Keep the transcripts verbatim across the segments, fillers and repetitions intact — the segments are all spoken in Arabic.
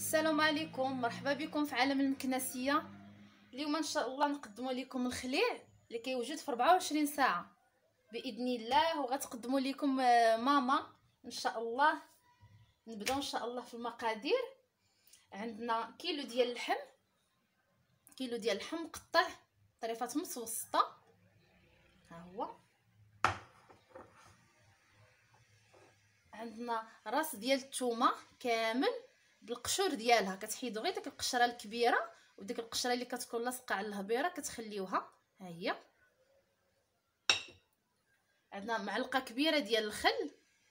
السلام عليكم، مرحبا بكم في عالم المكنسيه. اليوم ان شاء الله نقدموا لكم الخليع اللي كيوجد في أربعة وعشرين ساعه باذن الله، وغتقدموا لكم ماما ان شاء الله. نبداو ان شاء الله في المقادير. عندنا كيلو ديال اللحم، كيلو ديال اللحم مقطع طريفات متوسطه، ها هو. عندنا راس ديال الثومه كامل بالقشور ديالها، كتحيدوا غير ديك القشره الكبيره وديك القشره اللي كتكون لاصقه على الهبيره كتخليوها، ها هي. عندنا معلقه كبيره ديال الخل،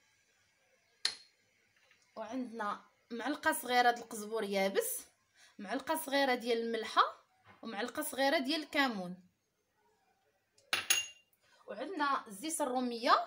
وعندنا معلقه صغيره ديال القزبور يابس، معلقه صغيره ديال الملحه، ومعلقه صغيره ديال الكمون. وعندنا الزيت الروميه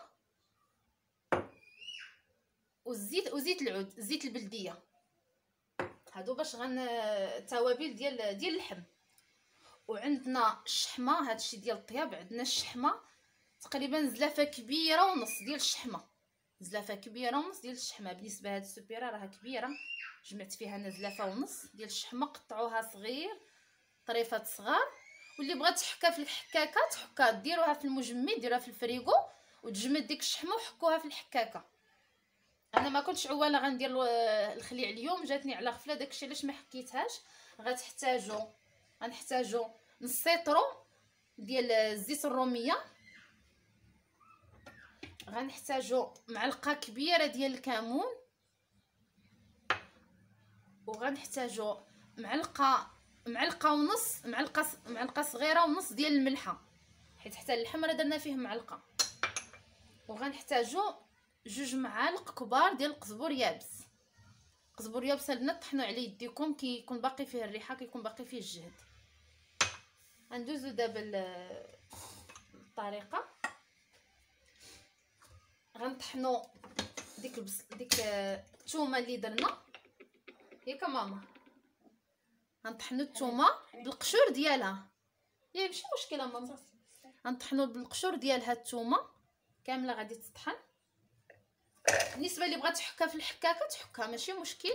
والزيت وزيت العود، زيت البلديه، هادو باش غن التوابل ديال ديال اللحم. وعندنا الشحمه، هادشي ديال الطياب. عندنا الشحمه تقريبا زلافه كبيره ونص ديال الشحمه، زلافه كبيره ونص ديال الشحمه. بالنسبه لهاد السوبيره راها كبيره، جمعت فيها انا زلافه ونص ديال الشحمه. قطعوها صغير، طريفات صغار. واللي بغات تحكها في الحكاكه تحكها، ديروها في المجمد، ديروها في الفريغو وتجمد ديك الشحمه وحكوها في الحكاكه. انا ما كنتش عواله غندير الخليع اليوم، جاتني على غفله، داكشي علاش ما حكيتهاش. غتحتاجوا غنحتاجوا نص سيطرو ديال الزيت الروميه، غنحتاجوا معلقه كبيره ديال الكمون، وغنحتاجوا معلقه معلقه ونص معلقه معلقه صغيره ونص ديال الملحه، حيت حتى اللحم راه درنا فيه معلقه. وغنحتاجوا جوج معالق كبار ديال القزبور يابس. القزبور يابس هادنا طحنوا عليه يديكم، كيكون باقي فيه الريحه، كيكون باقي فيه الجهد. غندوزو دابا الطريقه. غنطحنوا ديك البص ديك الثومه اللي درنا، ياك ماما. غنطحنوا الثومه بالقشور ديالها، يا ماشي مشكله ماما. غنطحنوا بالقشور ديالها الثومه كامله، غادي تطحن. بالنسبه اللي بغات تحكها في الحكاكه تحكها، ماشي مشكل.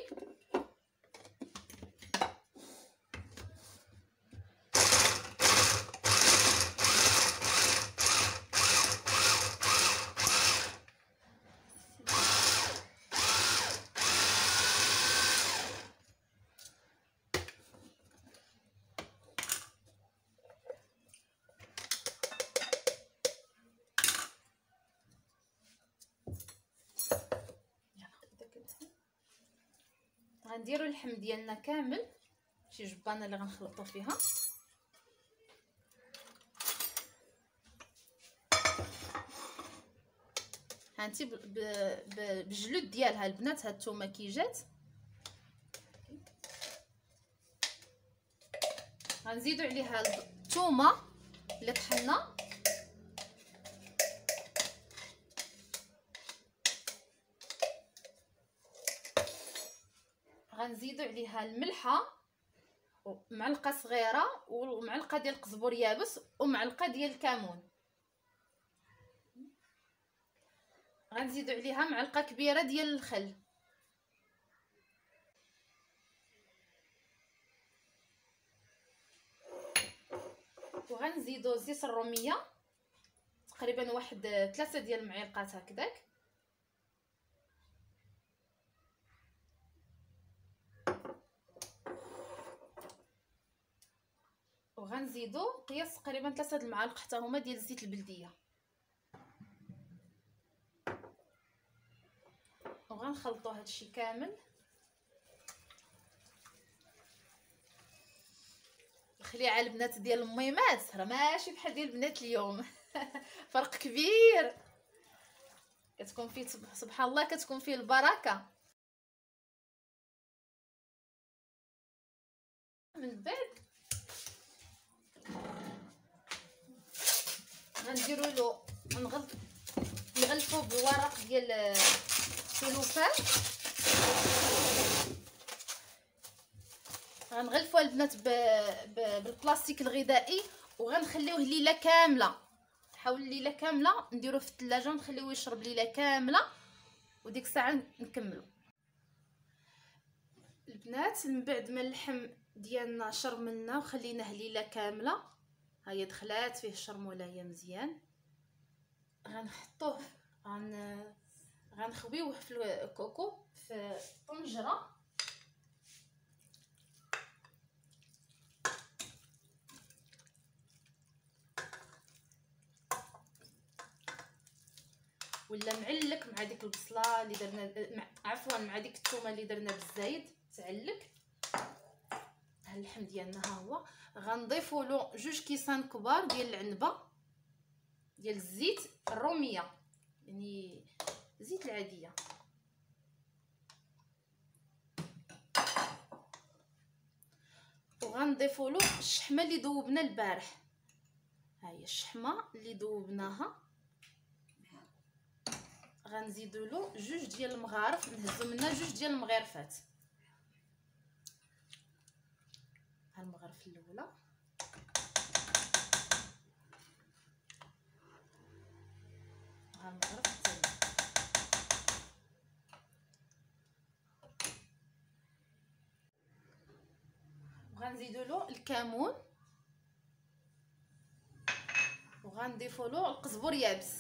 غنديروا اللحم ديالنا كامل، شي جبانه اللي غنخلطوا فيها. هانتي بالجلود ديالها البنات، هاد الثومه كي جات. غنزيدوا عليها الثومه اللي طحنا، غنزيدوا عليها الملحه ومعلقه صغيره، ومعلقه ديال القزبور يابس، ومعلقه ديال الكمون. غنزيدوا عليها معلقه كبيره ديال الخل. وغنزيدوا زيت الروميه تقريبا واحد ثلاثة ديال المعالق هكذاك. وغنزيدوا قياس تقريبا ثلاثة د المعالق حتى هما ديال الزيت البلديه. وغنخلطوا هادشي كامل. الخليعه البنات ديال الميمات راه ماشي بحال ديال البنات اليوم فرق كبير، كتكون فيه سبحان الله، كتكون فيه البركه. من بعد غنديروا له نغلط نغلفوه بورق ديال السلوفان. غنغلفوها البنات بالبلاستيك الغذائي، وغنخليوه ليله كامله. نحاول ليله كامله نديروه في الثلاجه ونخليوه يشرب ليله كامله، وديك الساعه نكملوا. البنات من بعد ما اللحم ديالنا شرملنا وخليناه ليله كامله، ها هي دخلات فيه الشرموله مزيان، غنحطوه غن غنخويوه في الكوكو في طنجره. ولا معلك مع ديك البصله اللي درنا مع... عفوا مع ديك الثومه اللي درنا بالزايد تعلك. ها اللحم ديالنا ها هو، غنضيفوا له جوج كيسان كبار ديال العنبه ديال الزيت الروميه، يعني زيت العاديه، وغنضيفوا له الشحمه اللي ذوبنا البارح. ها هي الشحمه اللي ذوبناها، غنزيدوا له جوج ديال المغارف، نهزوا منها جوج ديال المغارفات. ها المغرف الاولى، ها المغرف الثاني، وغنزيدوا له الكمون، وغنضيفوا له القزبر يابس،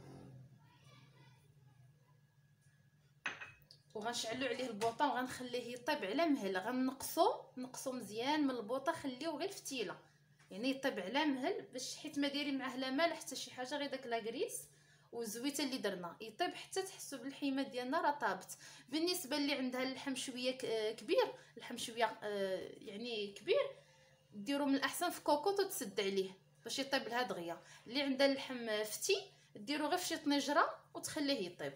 وغنشعلوا عليه البوطه وغنخليه يطيب على مهل. غنقصو نقصو مزيان من البوطه، خليوه غير فتيله، يعني يطيب على مهل، باش حيت ما دايرين معاه لا مال حتى شي حاجه، غير داك لاكريس والزويته اللي درنا يطيب حتى تحسوا بالحيمه ديالنا راه طابت. بالنسبه اللي عندها اللحم شويه كبير، اللحم شويه يعني كبير، ديروا من الاحسن في كوكوط وتسد عليه باش يطيب لها دغيا. اللي عندها اللحم فتي ديروا غير فشي طنجره وتخليه يطيب.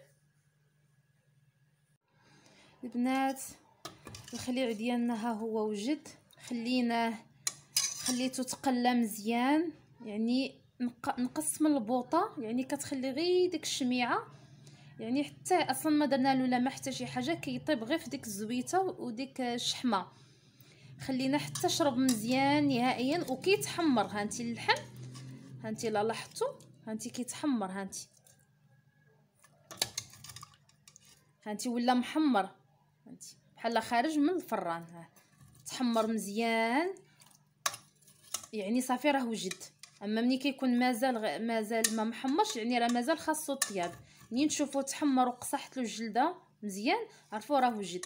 البنات الخليع ديالنا ها هو وجد، خليناه خليته تقلى مزيان، يعني نقص من البوطه، يعني كتخلي غير ديك الشميعه، يعني حتى اصلا ما درنا له لا ما حتى شي حاجه، كيطيب غير في ديك الزويته وديك الشحمه. خلينا حتى شرب مزيان نهائيا وكيتحمر. هانتي اللحم، هانتي لا لاحظتوا، هانتي كيتحمر، هانتي هانتي ولا محمر، هانتي بحال خارج من الفران، ها تحمر مزيان، يعني صافي راه وجد. اما ملي كيكون مازال غ... مازال ما محمرش، يعني راه مازال خاصو الطياب. منين تشوفوا تحمر وقصحت له الجلده مزيان عرفوا راه وجد.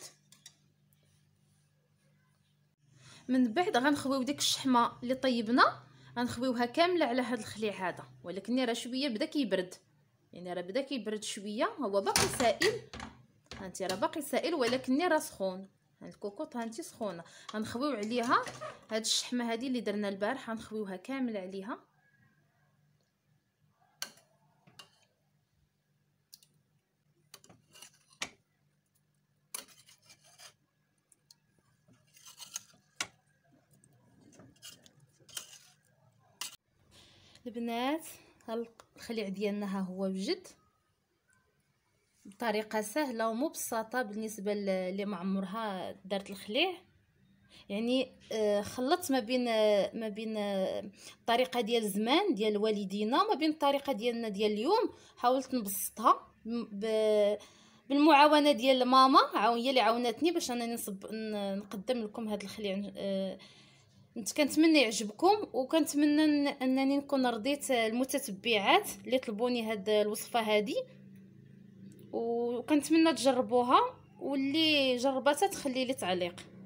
من بعد غنخويو ديك الشحمه اللي طيبنا، غنخويوها كامله على هذا الخليع هذا، ولكن راه شويه بدا كيبرد، يعني راه بدا كيبرد شويه، هو باقي سائل، هانتي راه باقي سائل ولكن راه سخون. هاد الكوكوط هانتي سخونه، غنخويو عليها هاد الشحمه هذه اللي درنا البارح، غنخويوها كامل عليها. البنات ها الخليع ديالنا ها هو وجد بطريقه سهله ومبسطه بالنسبه اللي ما عمرها دارت الخليع. يعني خلطت ما بين ما بين الطريقه ديال زمان ديال والدينا وما بين الطريقه ديالنا ديال اليوم. حاولت نبسطها بالمعاونه ديال ماما، هي اللي عاونتني باش انني نصب نقدم لكم هذا الخليع. كنت كنتمنى يعجبكم، وكنتمنى انني نكون رضيت المتتبعات اللي طلبوني هاد الوصفه هذه، وكنتمنى تجربوها، واللي جربتها تخلي لي تعليق.